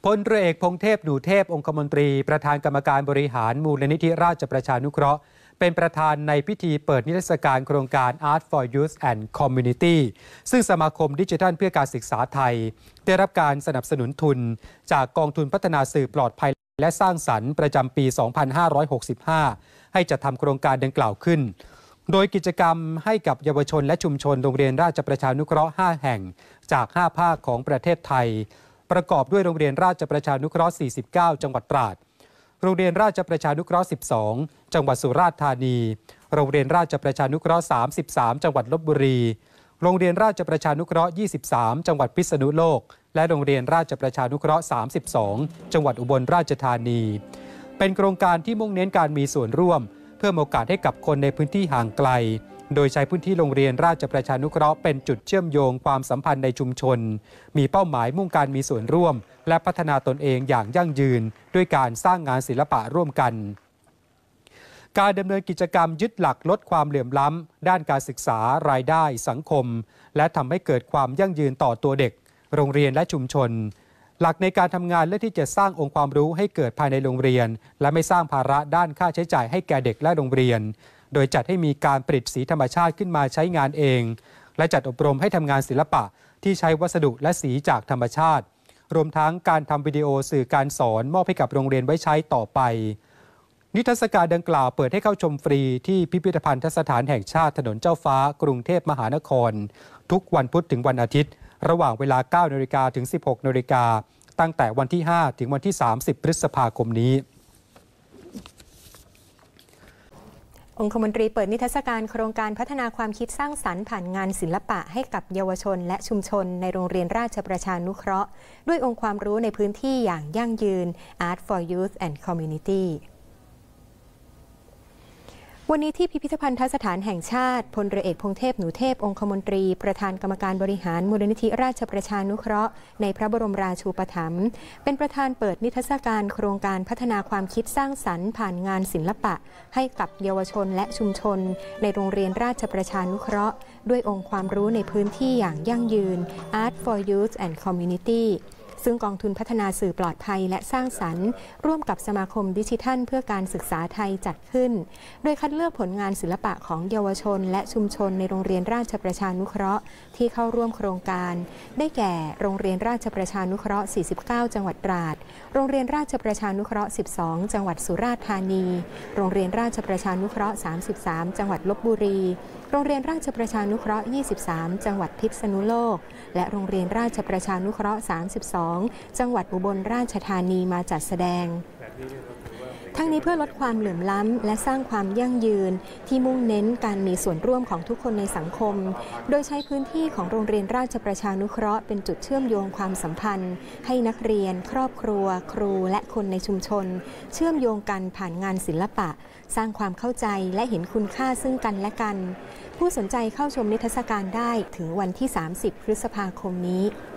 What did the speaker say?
พลเรือเอกพงษ์เทพหนูเทพองคมนตรีประธานกรรมการบริหารมูลนิธิราชประชานุเคราะห์เป็นประธานในพิธีเปิดนิทรรศการโครงการ Art for Youth and Community ซึ่งสมาคมดิจิทัลเพื่อการศึกษาไทยได้รับการสนับสนุนทุนจากกองทุนพัฒนาสื่อปลอดภัยและสร้างสรรค์ประจำปี 2565 ให้จัดทำโครงการดังกล่าวขึ้นโดยกิจกรรมให้กับเยาวชนและชุมชนโรงเรียนราชประชานุเคราะห์ 5 แห่งจาก 5 ภาคของประเทศไทยประกอบด้วยโรงเรียนราชประชานุเคราะห์ 49 จังหวัดตราดโรงเรียนราชประชานุเคราะห์ 12 จังหวัดสุราษฎร์ธานีโรงเรียนราชประชานุเคราะห์ 33 จังหวัดลพบุรีโรงเรียนราชประชานุเคราะห์ 23 จังหวัดพิษณุโลกและโรงเรียนราชประชานุเคราะห์ 32 จังหวัดอุบลราชธานีเป็นโครงการที่มุ่งเน้นการมีส่วนร่วมเพิ่มโอกาสให้กับคนในพื้นที่ห่างไกลโดยใช้พื้นที่โรงเรียนราชประชานุเคราะห์เป็นจุดเชื่อมโยงความสัมพันธ์ในชุมชนมีเป้าหมายมุ่งการมีส่วนร่วมและพัฒนาตนเองอย่างยั่งยืนด้วยการสร้างงานศิลปะร่วมกันการดำเนินกิจกรรมยึดหลักลดความเหลื่อมล้ำด้านการศึกษารายได้สังคมและทำให้เกิดความยั่งยืนต่อตัวเด็กโรงเรียนและชุมชนหลักในการทำงานและที่จะสร้างองค์ความรู้ให้เกิดภายในโรงเรียนและไม่สร้างภาระด้านค่าใช้จ่ายให้แก่เด็กและโรงเรียนโดยจัดให้มีการผลิตสีธรรมชาติขึ้นมาใช้งานเองและจัดอบรมให้ทำงานศิลปะที่ใช้วัสดุและสีจากธรรมชาติรวมทั้งการทำวิดีโอสื่อการสอนมอบให้กับโรงเรียนไว้ใช้ต่อไปนิทรรศการดังกล่าวเปิดให้เข้าชมฟรีที่พิพิธภัณฑสถานแห่งชาติถนนเจ้าฟ้ากรุงเทพมหานครทุกวันพุธถึงวันอาทิตย์ระหว่างเวลา 9 นาฬิกาถึง 16 นาฬิกาตั้งแต่วันที่ 5 ถึงวันที่ 30 พฤษภาคมนี้องคมนตรีเปิดนิทรรศการโครงการพัฒนาความคิดสร้างสรรค์ผ่านงานศิลปะให้กับเยาวชนและชุมชนในโรงเรียนราชประชานุเคราะห์ด้วยองค์ความรู้ในพื้นที่อย่างยั่งยืน Art for Youth and Communityวันนี้ที่พิพิธภัณฑสถานแห่งชาติพลเรือเอกพงษ์เทพหนูเทพองคมนตรีประธานกรรมการบริหารมูลนิธิราชประชานุเคราะห์ในพระบรมราชูปถัมภ์เป็นประธานเปิดนิทรรศการโครงการพัฒนาความคิดสร้างสรรค์ผ่านงานศิลปะให้กับเยาวชนและชุมชนในโรงเรียนราชประชานุเคราะห์ด้วยองค์ความรู้ในพื้นที่อย่างยั่งยืน Art for Youth and Communityซึ่งกองทุนพัฒนาสื่อปลอดภัยและสร้างสรรค์ร่วมกับสมาคมดิจิทัลเพื่อการศึกษาไทยจัดขึ้นโดยคัดเลือกผลงานศิลปะของเยาวชนและชุมชนในโรงเรียนราชประชานุเคราะห์ที่เข้าร่วมโครงการได้แก่โรงเรียนราชประชานุเคราะห์ 49 จังหวัดตราดโรงเรียนราชประชานุเคราะห์ 12 จังหวัดสุราษฎร์ธานีโรงเรียนราชประชานุเคราะห์ 33 จังหวัดลพบุรีโรงเรียนราชประชานุเคราะห์ 23 จังหวัดพิษณุโลกและโรงเรียนราชประชานุเคราะห์ 32 จังหวัดอุบลราชธานีมาจัดแสดงทั้งนี้เพื่อลดความเหลื่อมล้ำและสร้างความยั่งยืนที่มุ่งเน้นการมีส่วนร่วมของทุกคนในสังคมโดยใช้พื้นที่ของโรงเรียนราชประชานุเคราะห์เป็นจุดเชื่อมโยงความสัมพันธ์ให้นักเรียนครอบครัวครูและคนในชุมชนเชื่อมโยงกันผ่านงานศิลปะสร้างความเข้าใจและเห็นคุณค่าซึ่งกันและกันผู้สนใจเข้าชมนิทรรศการได้ถึงวันที่ 30 พฤษภาคมนี้